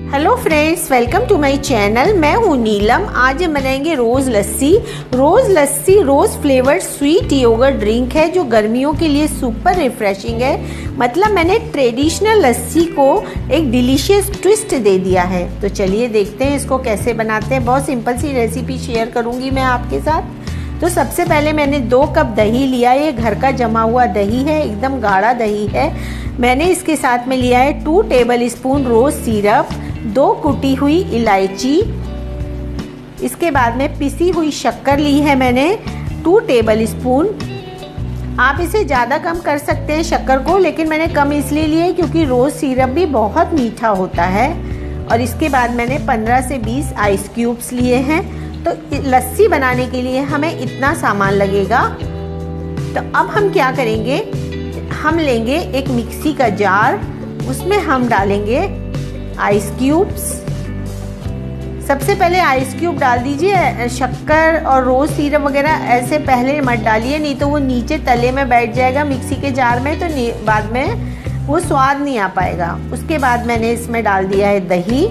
Hello friends, welcome to my channel. मैं हूँ नीलम। आज हम बनाएंगे rose lassi. Rose flavoured sweet yoghurt drink है जो गर्मियों के लिए सुपर रिफ्रेशिंग है। मतलब मैंने ट्रेडिशनल लस्सी को एक डिलीशियस ट्विस्ट दे दिया है। तो चलिए देखते हैं इसको कैसे बनाते हैं। बहुत सिंपल सी रेसिपी शेयर करूँगी मैं आपके साथ। तो सबसे पहले मैंने 2 कप दही लिया। ये घर का जमा हुआ दही है, एकदम गाढ़ा दही है। मैंने इसके साथ में लिया है 2 टेबल स्पून रोज़ सिरप, 2 कुटी हुई इलायची। इसके बाद में पिसी हुई शक्कर ली है मैंने 2 टेबल स्पून। आप इसे ज़्यादा कम कर सकते हैं शक्कर को, लेकिन मैंने कम इसलिए लिए क्योंकि रोज़ सिरप भी बहुत मीठा होता है। और इसके बाद मैंने 15 से 20 आइस क्यूब्स लिए हैं। तो लस्सी बनाने के लिए हमें इतना सामान लगेगा। तो अब हम क्या करेंगे, हम लेंगे एक मिक्सी का जार, उसमें हम डालेंगे आइस क्यूब्स। सबसे पहले आइस क्यूब डाल दीजिए। शक्कर और रोज़ सिरप वगैरह ऐसे पहले मत डालिए, नहीं तो वो नीचे तले में बैठ जाएगा मिक्सी के जार में, तो बाद में वो स्वाद नहीं आ पाएगा। उसके बाद मैंने इसमें डाल दिया है दही।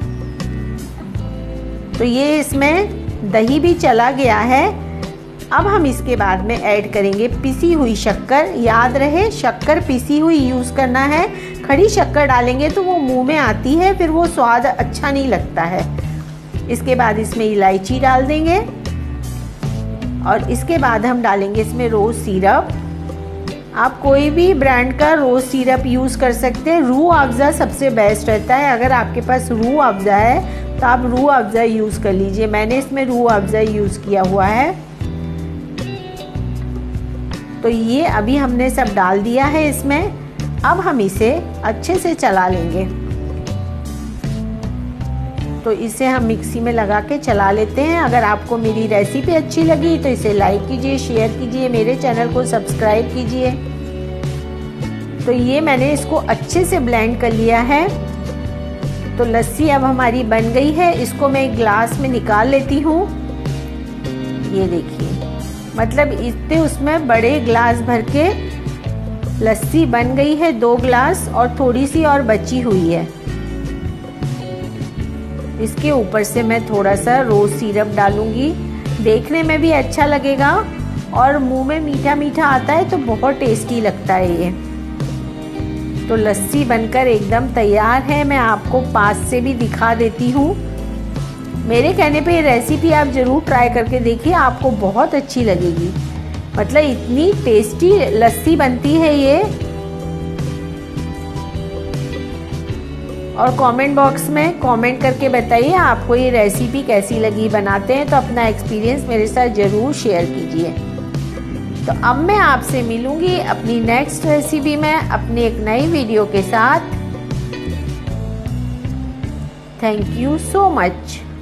तो ये इसमें दही भी चला गया है। अब हम इसके बाद में ऐड करेंगे पिसी हुई शक्कर। याद रहे शक्कर पिसी हुई यूज़ करना है। खड़ी शक्कर डालेंगे तो वो मुंह में आती है, फिर वो स्वाद अच्छा नहीं लगता है। इसके बाद इसमें इलायची डाल देंगे और इसके बाद हम डालेंगे इसमें रोज़ सिरप। आप कोई भी ब्रांड का रोज़ सिरप यूज़ कर सकते हैं। रूह अफ़ज़ा सबसे बेस्ट रहता है। अगर आपके पास रूह अफ़ज़ा है तो आप रूह अफ़ज़ा यूज़ कर लीजिए। मैंने इसमें रूह अफ़ज़ा यूज़ किया हुआ है। तो ये अभी हमने सब डाल दिया है इसमें। अब हम इसे अच्छे से चला लेंगे। तो इसे हम मिक्सी में लगा के चला लेते हैं। अगर आपको मेरी रेसिपी अच्छी लगी तो इसे लाइक कीजिए, शेयर कीजिए, मेरे चैनल को सब्सक्राइब कीजिए। तो ये मैंने इसको अच्छे से ब्लेंड कर लिया है। तो लस्सी अब हमारी बन गई है। इसको मैं एक ग्लास में निकाल लेती हूँ। ये देखिए, मतलब इतने उसमें बड़े ग्लास भर के लस्सी बन गई है, 2 ग्लास, और थोड़ी सी और बची हुई है। इसके ऊपर से मैं थोड़ा सा रोज़ सिरप डालूंगी। देखने में भी अच्छा लगेगा और मुंह में मीठा मीठा आता है तो बहुत टेस्टी लगता है ये। तो लस्सी बनकर एकदम तैयार है। मैं आपको पास से भी दिखा देती हूँ। मेरे कहने पे ये रेसिपी आप ज़रूर ट्राई करके देखिए, आपको बहुत अच्छी लगेगी। मतलब इतनी टेस्टी लस्सी बनती है ये। और कमेंट बॉक्स में कमेंट करके बताइए आपको ये रेसिपी कैसी लगी। बनाते हैं तो अपना एक्सपीरियंस मेरे साथ ज़रूर शेयर कीजिए। तो अब मैं आपसे मिलूंगी अपनी नेक्स्ट रेसिपी में अपनी एक नई वीडियो के साथ। Thank you so much.